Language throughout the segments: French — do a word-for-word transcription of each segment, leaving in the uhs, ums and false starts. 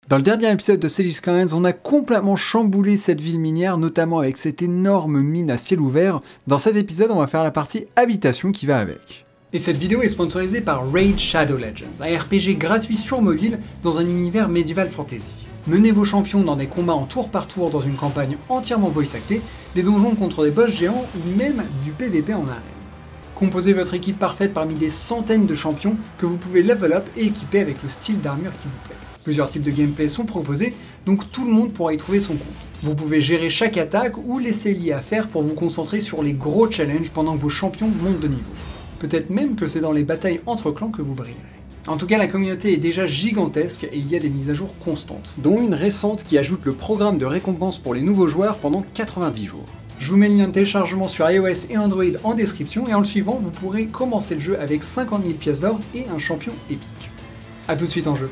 Dans le dernier épisode de Cities Skylines, on a complètement chamboulé cette ville minière, notamment avec cette énorme mine à ciel ouvert. Dans cet épisode, on va faire la partie habitation qui va avec. Et cette vidéo est sponsorisée par Raid Shadow Legends, un R P G gratuit sur mobile dans un univers médiéval fantasy. Menez vos champions dans des combats en tour par tour dans une campagne entièrement voice actée, des donjons contre des boss géants ou même du P V P en arène. Composez votre équipe parfaite parmi des centaines de champions que vous pouvez level up et équiper avec le style d'armure qui vous plaît. Plusieurs types de gameplay sont proposés, donc tout le monde pourra y trouver son compte. Vous pouvez gérer chaque attaque ou laisser l'I A faire pour vous concentrer sur les gros challenges pendant que vos champions montent de niveau. Peut-être même que c'est dans les batailles entre clans que vous brillerez. En tout cas, la communauté est déjà gigantesque et il y a des mises à jour constantes, dont une récente qui ajoute le programme de récompense pour les nouveaux joueurs pendant quatre-vingt-dix jours. Je vous mets le lien de téléchargement sur iOS et Android en description et en le suivant, vous pourrez commencer le jeu avec cinquante mille pièces d'or et un champion épique. A tout de suite en jeu.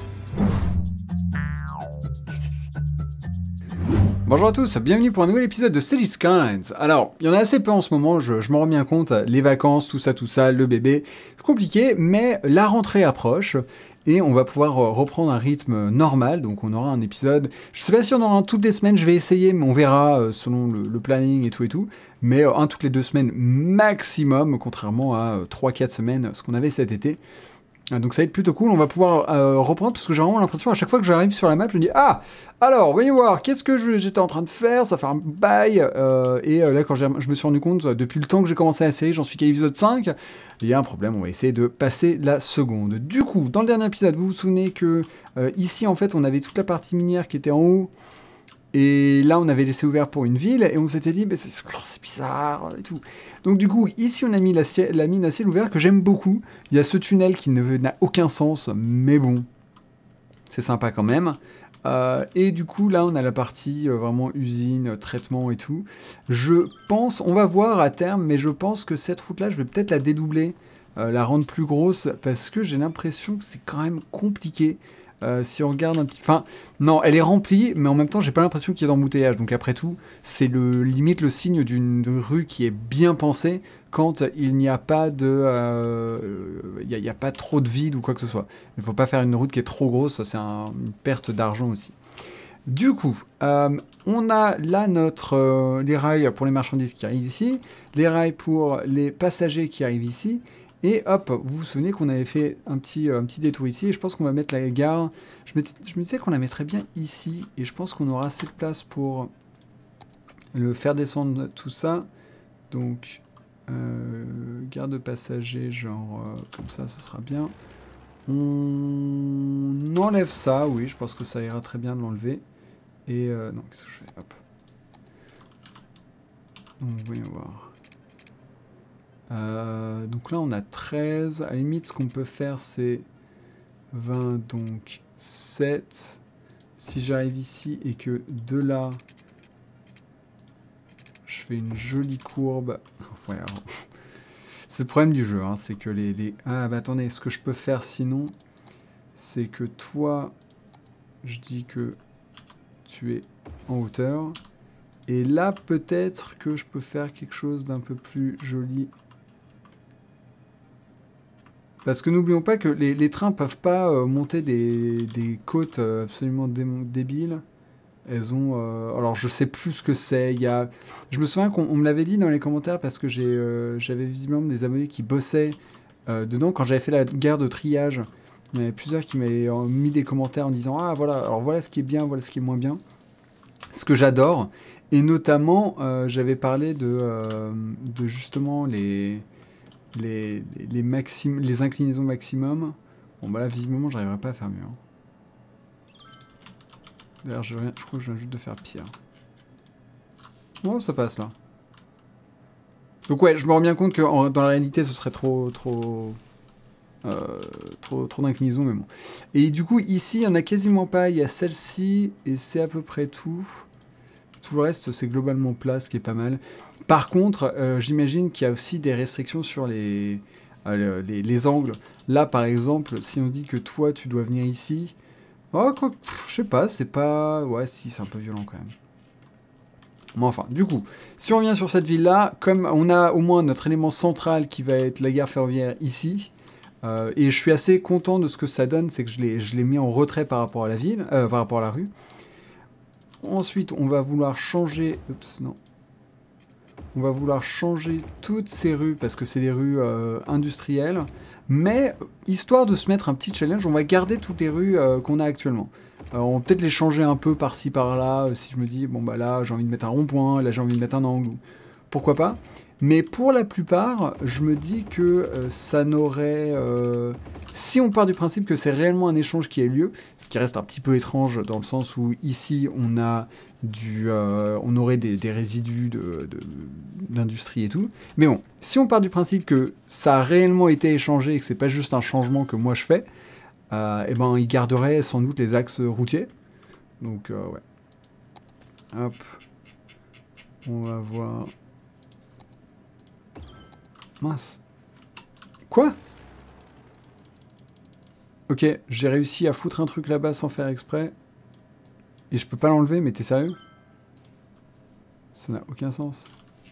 Bonjour à tous, bienvenue pour un nouvel épisode de Cities Skylines. Alors, il y en a assez peu en ce moment, je, je m'en rends bien compte, les vacances, tout ça, tout ça, le bébé, c'est compliqué, mais la rentrée approche et on va pouvoir reprendre un rythme normal, donc on aura un épisode, je sais pas si on aura un toutes les semaines, je vais essayer, mais on verra selon le, le planning et tout et tout, mais un toutes les deux semaines maximum, contrairement à trois quatre semaines, ce qu'on avait cet été. Donc ça va être plutôt cool, on va pouvoir euh, reprendre, parce que j'ai vraiment l'impression, à chaque fois que j'arrive sur la map, je me dis « Ah, alors, voyez voir, qu'est-ce que j'étais en train de faire, ça fait un bail euh, !» Et euh, là, quand je me suis rendu compte, depuis le temps que j'ai commencé la série, j'en suis qu'à l'épisode cinq, il y a un problème, on va essayer de passer la seconde. Du coup, dans le dernier épisode, vous vous souvenez que euh, ici, en fait, on avait toute la partie minière qui était en haut, et là, on avait laissé ouvert pour une ville, et on s'était dit, bah, c'est bizarre, et tout. Donc du coup, ici, on a mis la, la mine à ciel ouvert, que j'aime beaucoup. Il y a ce tunnel qui n'a aucun sens, mais bon, c'est sympa quand même. Euh, et du coup, là, on a la partie euh, vraiment usine, traitement et tout. Je pense, on va voir à terme, mais je pense que cette route-là, je vais peut-être la dédoubler, euh, la rendre plus grosse, parce que j'ai l'impression que c'est quand même compliqué. Euh, si on regarde un petit... Enfin, non, elle est remplie, mais en même temps, j'ai pas l'impression qu'il y ait d'embouteillage. Donc après tout, c'est le limite le signe d'une rue qui est bien pensée quand il n'y a pas de... Euh, il n'y a, a pas trop de vide ou quoi que ce soit. Il ne faut pas faire une route qui est trop grosse, c'est un, une perte d'argent aussi. Du coup, euh, on a là notre, euh, les rails pour les marchandises qui arrivent ici, les rails pour les passagers qui arrivent ici, et hop, vous vous souvenez qu'on avait fait un petit, euh, un petit détour ici, et je pense qu'on va mettre la gare, je, je me disais qu'on la mettrait bien ici, et je pense qu'on aura assez de place pour le faire descendre tout ça, donc euh, gare de passagers, genre euh, comme ça, ce sera bien. On enlève ça, oui, je pense que ça ira très bien de l'enlever, et euh, non, qu'est-ce que je fais, hop. Donc, voyons voir. Euh, donc là on a treize, à la limite ce qu'on peut faire c'est vingt, donc sept. Si j'arrive ici et que de là je fais une jolie courbe, ouais, c'est le problème du jeu, hein, c'est que les, les... Ah bah attendez, ce que je peux faire sinon c'est que toi je dis que tu es en hauteur et là peut-être que je peux faire quelque chose d'un peu plus joli. Parce que n'oublions pas que les, les trains peuvent pas euh, monter des, des côtes euh, absolument dé débiles. Elles ont... Euh, alors je sais plus ce que c'est. Il y a... Je me souviens qu'on me l'avait dit dans les commentaires parce que j'avais euh, visiblement des abonnés qui bossaient euh, dedans. Quand j'avais fait la guerre de triage, il y en avait plusieurs qui m'avaient mis des commentaires en disant « Ah voilà, alors voilà ce qui est bien, voilà ce qui est moins bien ». Ce que j'adore. Et notamment, euh, j'avais parlé de, euh, de justement les... Les, les, les, maxim, les inclinaisons maximum. Bon bah là visiblement j'arriverai pas à faire mieux. Hein. D'ailleurs je, je crois que je viens juste de faire pire. Bon ça passe là. Donc ouais je me rends bien compte que en, dans la réalité ce serait trop trop euh, trop, trop d'inclinaison mais bon. Et du coup ici il n'y en a quasiment pas. Il y a celle-ci et c'est à peu près tout. Tout le reste, c'est globalement plat, ce qui est pas mal. Par contre, euh, j'imagine qu'il y a aussi des restrictions sur les, euh, les, les angles. Là, par exemple, si on dit que toi, tu dois venir ici... Oh, quoi, pff, je sais pas, c'est pas... Ouais, si, c'est un peu violent quand même. Mais enfin, du coup, si on revient sur cette ville-là, comme on a au moins notre élément central qui va être la gare ferroviaire ici, Euh, et je suis assez content de ce que ça donne, c'est que je l'ai, je l'ai mis en retrait par rapport à la ville, euh, par rapport à la rue. Ensuite, on va vouloir changer... Oups, non. On va vouloir changer toutes ces rues, parce que c'est des rues euh, industrielles. Mais, histoire de se mettre un petit challenge, on va garder toutes les rues euh, qu'on a actuellement. Euh, on va peut-être les changer un peu par-ci, par-là, euh, si je me dis, bon bah là, j'ai envie de mettre un rond-point, là j'ai envie de mettre un angle, pourquoi pas. Mais pour la plupart, je me dis que euh, ça n'aurait... Euh, si on part du principe que c'est réellement un échange qui a eu lieu, ce qui reste un petit peu étrange dans le sens où ici on a du, euh, on aurait des, des résidus de, de, d'industrie et tout. Mais bon, si on part du principe que ça a réellement été échangé et que c'est pas juste un changement que moi je fais, euh, et ben il garderait sans doute les axes routiers. Donc euh, ouais. Hop. On va voir... Mince. Quoi? Ok, j'ai réussi à foutre un truc là-bas sans faire exprès. Et je peux pas l'enlever, mais t'es sérieux? Ça n'a aucun sens.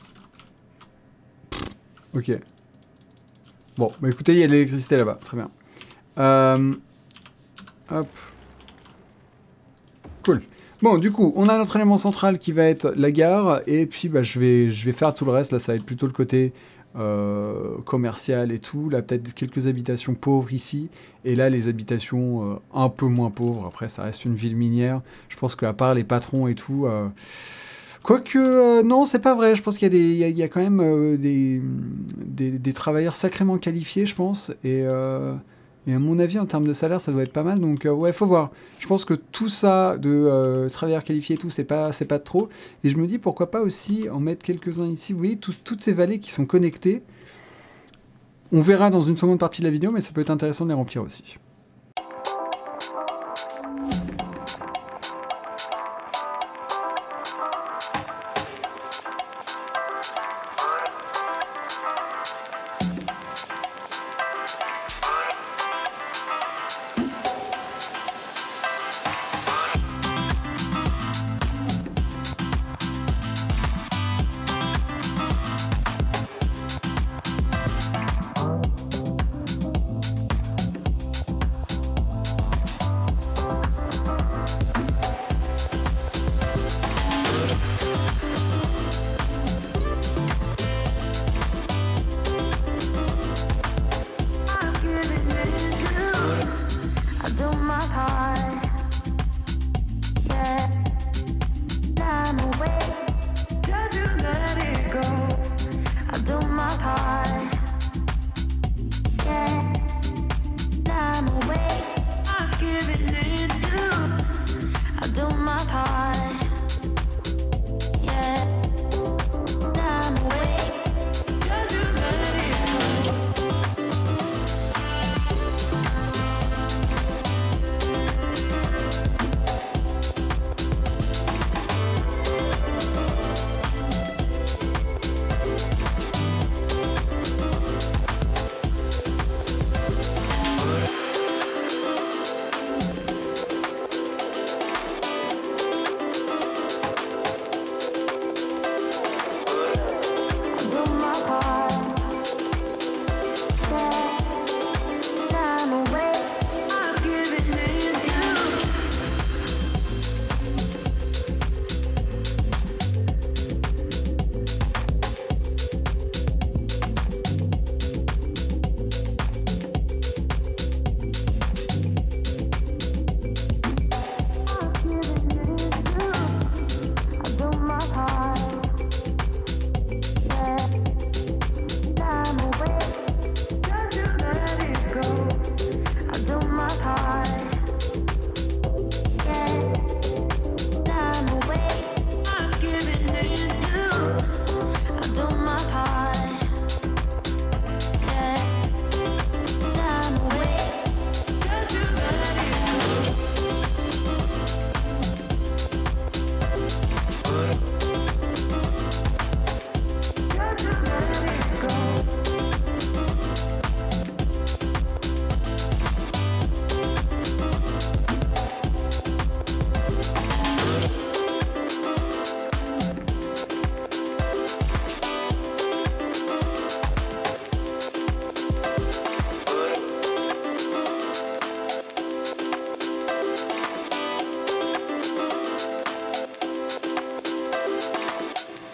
Ok. Bon, bah écoutez, il y a de l'électricité là-bas, très bien. Euh... Hop. Cool. Bon, du coup, on a notre élément central qui va être la gare, et puis bah, je vais, je vais faire tout le reste. Là, ça va être plutôt le côté euh, commercial et tout. Là, peut-être quelques habitations pauvres ici, et là, les habitations euh, un peu moins pauvres. Après, ça reste une ville minière. Je pense qu'à part les patrons et tout... Euh... Quoique, euh, non, c'est pas vrai. Je pense qu'il y a, des, il y a, il y a quand même euh, des, des, des travailleurs sacrément qualifiés, je pense, et... Euh... Et à mon avis, en termes de salaire, ça doit être pas mal. Donc, euh, ouais, faut voir. Je pense que tout ça de euh, travailleurs qualifiés et tout, c'est pas, c'est pas trop. Et je me dis, pourquoi pas aussi en mettre quelques-uns ici. Vous voyez, tout, toutes ces vallées qui sont connectées. On verra dans une seconde partie de la vidéo, mais ça peut être intéressant de les remplir aussi.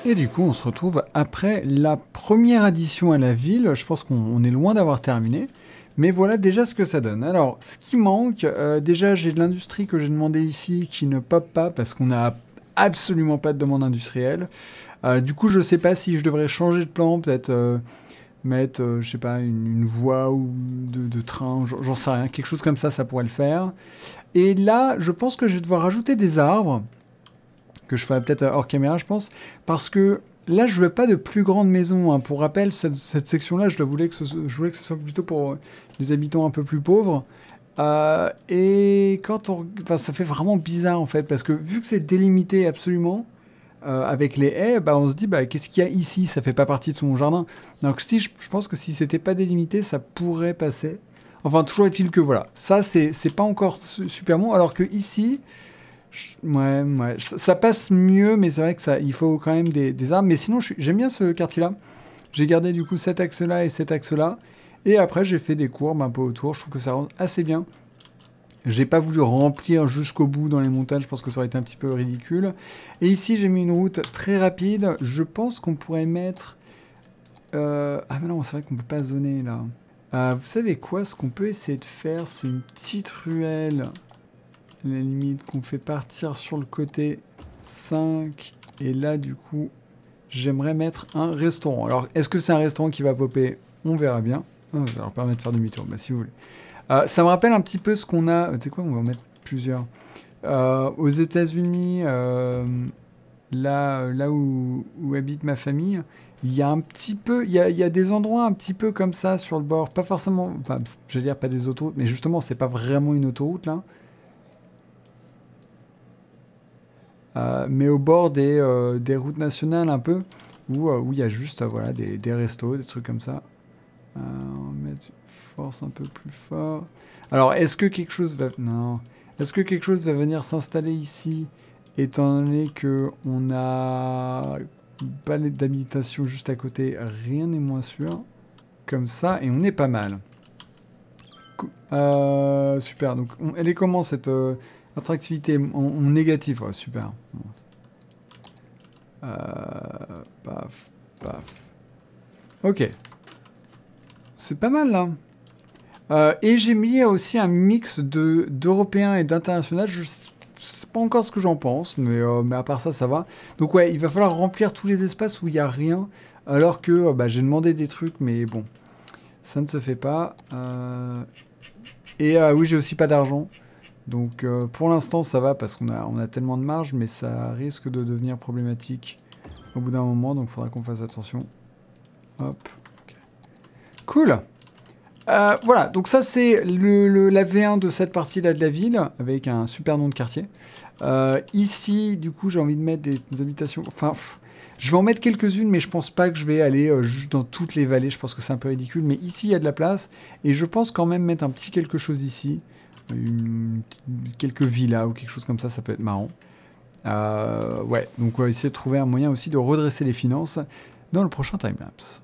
Et du coup, on se retrouve après la première addition à la ville. Je pense qu'on est loin d'avoir terminé. Mais voilà déjà ce que ça donne. Alors, ce qui manque, euh, déjà j'ai de l'industrie que j'ai demandé ici qui ne pop pas parce qu'on n'a absolument pas de demande industrielle. Euh, du coup, je sais pas si je devrais changer de plan, peut-être euh, mettre, euh, je sais pas, une, une voie ou de, de train, j'en sais rien, quelque chose comme ça, ça pourrait le faire. Et là, je pense que je vais devoir rajouter des arbres, que je ferai peut-être hors caméra, je pense, parce que là, je veux pas de plus grande maison. Hein. Pour rappel, cette, cette section-là, je, voulais que ce, je voulais que ce soit plutôt pour les habitants un peu plus pauvres. Euh, et quand on... Enfin, ça fait vraiment bizarre, en fait, parce que vu que c'est délimité absolument, euh, avec les haies, bah, on se dit, bah, qu'est-ce qu'il y a ici? Ça fait pas partie de son jardin. Donc, si, je, je pense que si c'était pas délimité, ça pourrait passer. Enfin, toujours est-il que, voilà, ça, c'est pas encore super bon, alors que ici... Ouais, ouais, ça passe mieux, mais c'est vrai que ça, il faut quand même des, des arbres. Mais sinon, j'aime bien ce quartier-là. J'ai gardé du coup cet axe-là et cet axe-là. Et après, j'ai fait des courbes un peu autour. Je trouve que ça rend assez bien. J'ai pas voulu remplir jusqu'au bout dans les montagnes. Je pense que ça aurait été un petit peu ridicule. Et ici, j'ai mis une route très rapide. Je pense qu'on pourrait mettre... Euh... Ah mais non, c'est vrai qu'on peut pas zoner là. Euh, vous savez quoi? Ce qu'on peut essayer de faire, c'est une petite ruelle... la limite qu'on fait partir sur le côté cinq. Et là, du coup, j'aimerais mettre un restaurant. Alors, est-ce que c'est un restaurant qui va popper? On verra bien. Oh, ça leur permet de faire demi-tour, bah, si vous voulez. Euh, ça me rappelle un petit peu ce qu'on a... Tu sais quoi, on va en mettre plusieurs. Euh, aux États-Unis, euh, là, là où, où habite ma famille, il y a un petit peu... Il y a, il y a des endroits un petit peu comme ça sur le bord. Pas forcément... Enfin, je veux dire, pas des autoroutes, mais justement, c'est pas vraiment une autoroute, là. Euh, mais au bord des, euh, des routes nationales un peu, où euh, où il y a juste euh, voilà, des, des restos, des trucs comme ça. Euh, on va mettre force un peu plus fort. Alors, est-ce que quelque chose va... Non. Est-ce que quelque chose va venir s'installer ici, étant donné qu'on a pas d'habitation juste à côté? Rien n'est moins sûr. Comme ça, et on est pas mal. Euh, super. Donc, on, elle est comment cette... Euh, attractivité en, en négatif, ouais, super. Euh, paf, paf. Ok. C'est pas mal, là. Euh, et j'ai mis aussi un mix de d'européens et d'international. Je sais pas encore ce que j'en pense, mais, euh, mais à part ça, ça va. Donc ouais, il va falloir remplir tous les espaces où il n'y a rien, alors que euh, bah, j'ai demandé des trucs, mais bon, ça ne se fait pas. Euh... Et euh, oui, j'ai aussi pas d'argent. Donc euh, pour l'instant ça va parce qu'on a, on a tellement de marge, mais ça risque de devenir problématique au bout d'un moment, donc il faudra qu'on fasse attention. Hop. Okay. Cool. Euh, voilà, donc ça c'est le, le, la V un de cette partie-là de la ville, avec un super nom de quartier. Euh, ici, du coup, j'ai envie de mettre des, des habitations... Enfin, pff, je vais en mettre quelques-unes, mais je pense pas que je vais aller euh, juste dans toutes les vallées, je pense que c'est un peu ridicule, mais ici il y a de la place, et je pense quand même mettre un petit quelque chose ici. Une, quelques villas ou quelque chose comme ça, ça peut être marrant. Euh, ouais, donc on va essayer de trouver un moyen aussi de redresser les finances dans le prochain timelapse.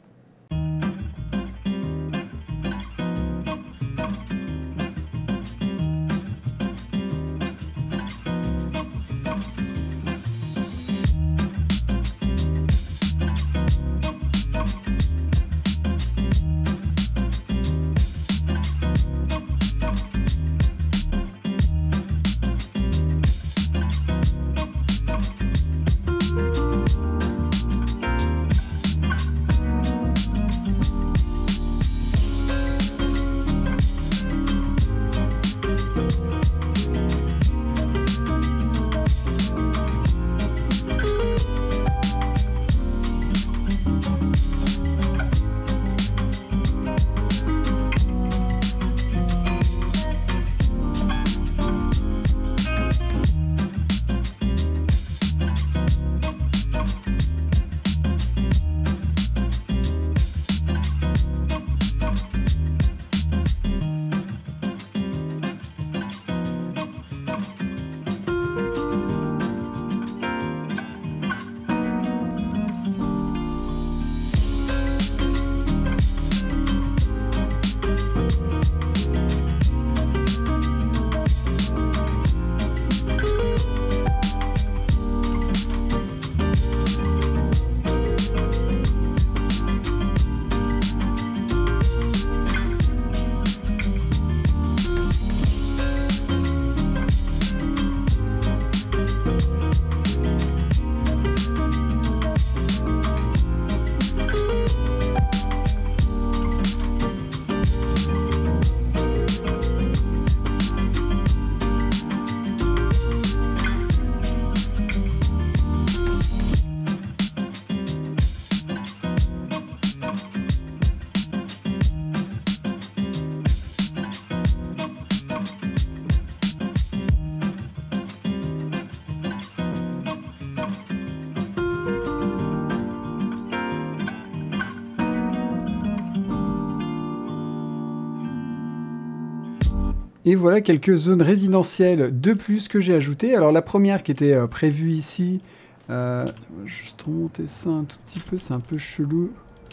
Et voilà quelques zones résidentielles de plus que j'ai ajoutées. Alors la première qui était euh, prévue ici, euh, on va juste remonter ça un tout petit peu, c'est un peu chelou.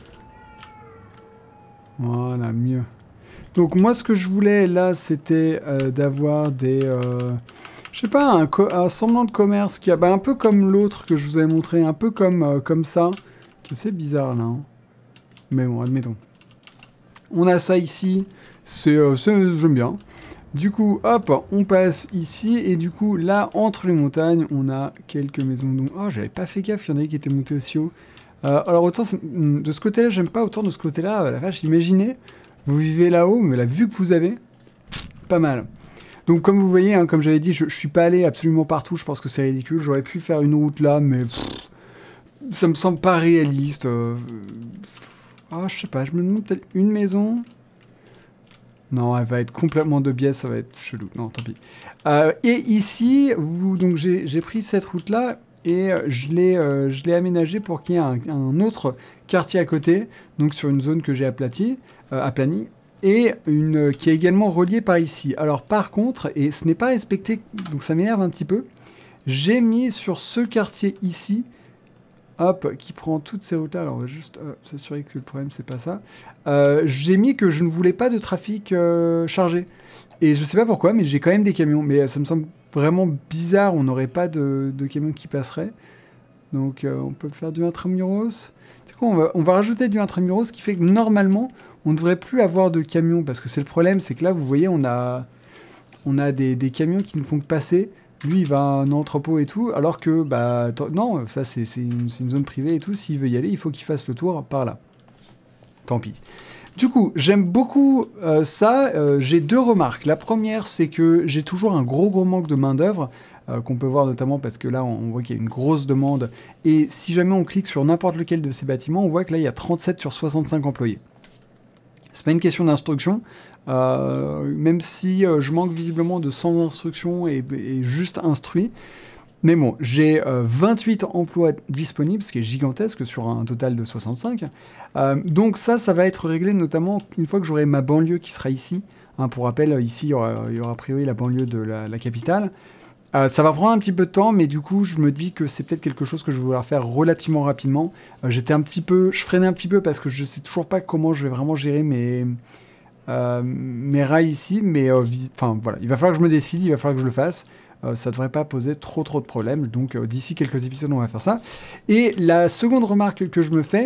Voilà, mieux. Donc moi ce que je voulais là c'était euh, d'avoir des... Euh, je sais pas, un, un semblant de commerce qui a bah, un peu comme l'autre que je vous avais montré, un peu comme, euh, comme ça. C'est bizarre là. Hein. Mais bon, admettons. On a ça ici, c'est, euh, j'aime bien. Du coup, hop, on passe ici, et du coup, là, entre les montagnes, on a quelques maisons. Donc, oh, j'avais pas fait gaffe, il y en avait qui étaient montées aussi haut. Euh, alors, autant, de ce côté-là, j'aime pas, autant de ce côté-là, la vache, imaginez, vous vivez là-haut, mais la vue que vous avez, pas mal. Donc, comme vous voyez, hein, comme j'avais dit, je, je suis pas allé absolument partout, je pense que c'est ridicule, j'aurais pu faire une route là, mais pff, ça me semble pas réaliste. Euh, ah, je sais pas, je me demande peut-être une maison... Non, elle va être complètement de biais, ça va être chelou. Non, tant pis. Euh, et ici, vous, donc j'ai pris cette route-là et je l'ai euh, je l'ai aménagée pour qu'il y ait un, un autre quartier à côté, donc sur une zone que j'ai aplatie, euh, aplanie, et une qui est également reliée par ici. Alors par contre, et ce n'est pas respecté, donc ça m'énerve un petit peu, j'ai mis sur ce quartier ici, hop, qui prend toutes ces routes-là. Alors, on va juste euh, s'assurer que le problème, c'est pas ça. Euh, j'ai mis que je ne voulais pas de trafic euh, chargé. Et je sais pas pourquoi, mais j'ai quand même des camions. Mais euh, ça me semble vraiment bizarre. On n'aurait pas de, de camions qui passeraient. Donc, euh, on peut faire du intramuros. C'est quoi, on va, on va rajouter du intramuros, ce qui fait que normalement, on ne devrait plus avoir de camions. Parce que c'est le problème, c'est que là, vous voyez, on a, on a des, des camions qui ne font que passer. Lui, il va à un entrepôt et tout, alors que, bah, non, ça, c'est une, une zone privée et tout. S'il veut y aller, il faut qu'il fasse le tour par là. Tant pis. Du coup, j'aime beaucoup euh, ça. Euh, j'ai deux remarques. La première, c'est que j'ai toujours un gros, gros manque de main-d'œuvre, euh, qu'on peut voir notamment parce que là, on, on voit qu'il y a une grosse demande. Et si jamais on clique sur n'importe lequel de ces bâtiments, on voit que là, il y a trente-sept sur soixante-cinq employés. C'est pas une question d'instruction. Euh, même si euh, je manque visiblement de cent instructions et, et juste instruit. Mais bon, j'ai euh, vingt-huit emplois disponibles, ce qui est gigantesque sur un total de soixante-cinq. Euh, donc ça, ça va être réglé notamment une fois que j'aurai ma banlieue qui sera ici. Hein, pour rappel, ici, il y aura, il y aura a priori la banlieue de la, la capitale. Euh, ça va prendre un petit peu de temps, mais du coup, je me dis que c'est peut-être quelque chose que je vais vouloir faire relativement rapidement. Euh, J'étais un petit peu... Je freinais un petit peu parce que je sais toujours pas comment je vais vraiment gérer mes... Euh, mes rails ici, mais euh, enfin voilà, il va falloir que je me décide, il va falloir que je le fasse. Euh, ça devrait pas poser trop trop de problèmes. Donc euh, d'ici quelques épisodes, on va faire ça. Et la seconde remarque que je me fais,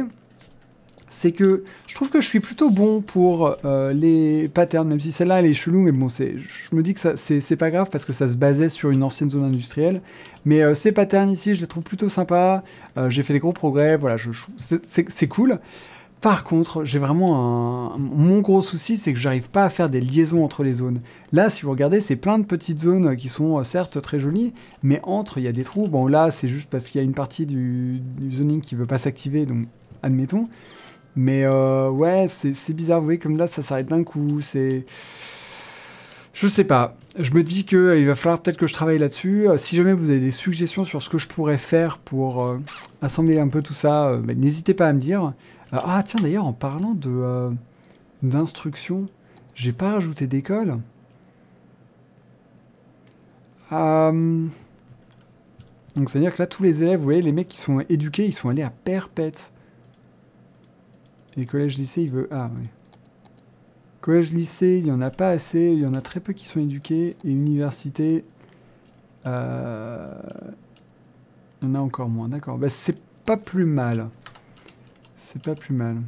c'est que je trouve que je suis plutôt bon pour euh, les patterns, même si celle-là elle est chelou, mais bon, c'est, je me dis que ça, c'est pas grave parce que ça se basait sur une ancienne zone industrielle. Mais euh, ces patterns ici, je les trouve plutôt sympas. Euh, j'ai fait des gros progrès, voilà, je, je, c'est cool. Par contre, j'ai vraiment un... Mon gros souci, c'est que j'arrive pas à faire des liaisons entre les zones. Là, si vous regardez, c'est plein de petites zones qui sont certes très jolies, mais entre, il y a des trous. Bon, là, c'est juste parce qu'il y a une partie du, du zoning qui veut pas s'activer, donc admettons. Mais euh, ouais, c'est bizarre, vous voyez, comme là, ça s'arrête d'un coup, c'est... Je sais pas. Je me dis qu'il euh, va falloir peut-être que je travaille là-dessus. Euh, si jamais vous avez des suggestions sur ce que je pourrais faire pour euh, assembler un peu tout ça, euh, bah, n'hésitez pas à me dire. Euh, ah tiens, d'ailleurs, en parlant de euh, d'instruction, j'ai pas rajouté d'école. Euh, donc ça veut dire que là, tous les élèves, vous voyez, les mecs qui sont éduqués, ils sont allés à Perpète. Et collège-lycée, il veut... Ah, oui. Collège-lycée, il n'y en a pas assez, il y en a très peu qui sont éduqués, et université, euh... il y en a encore moins, d'accord. Bah, c'est pas plus mal. C'est pas plus mal.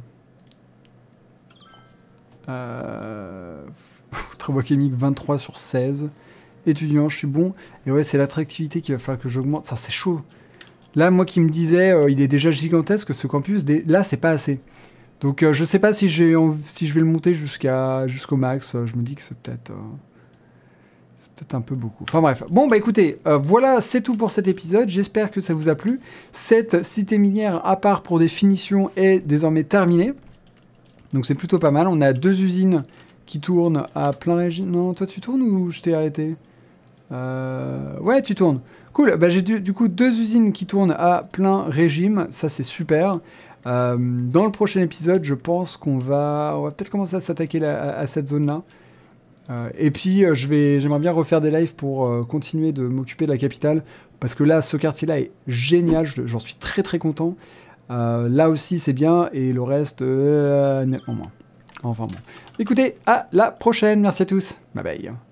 Euh... Travaux chimiques, vingt-trois sur seize. Étudiants, je suis bon. Et ouais, c'est l'attractivité qu'il va falloir que j'augmente. Ça, c'est chaud. Là, moi qui me disais, euh, il est déjà gigantesque ce campus, des... là, c'est pas assez. Donc euh, je sais pas si, j'ai si je vais le monter jusqu'à jusqu'au max, euh, je me dis que c'est peut-être euh, c'est peut-être un peu beaucoup. Enfin bref, bon bah écoutez, euh, voilà c'est tout pour cet épisode, j'espère que ça vous a plu. Cette cité minière à part pour des finitions est désormais terminée, donc c'est plutôt pas mal. On a deux usines qui tournent à plein régime. Non, toi tu tournes ou je t'ai arrêté? euh... Ouais, tu tournes. Cool, bah, j'ai du, du coup deux usines qui tournent à plein régime, ça c'est super. Euh, dans le prochain épisode, je pense qu'on va, on va peut-être commencer à s'attaquer à, à cette zone-là. Euh, et puis, euh, je vais, j'aimerais bien refaire des lives pour euh, continuer de m'occuper de la capitale, parce que là, ce quartier-là est génial, je- j'en suis très très content. Euh, là aussi, c'est bien, et le reste, euh, nettement moins. Enfin bon. Écoutez, à la prochaine, merci à tous. Bye bye.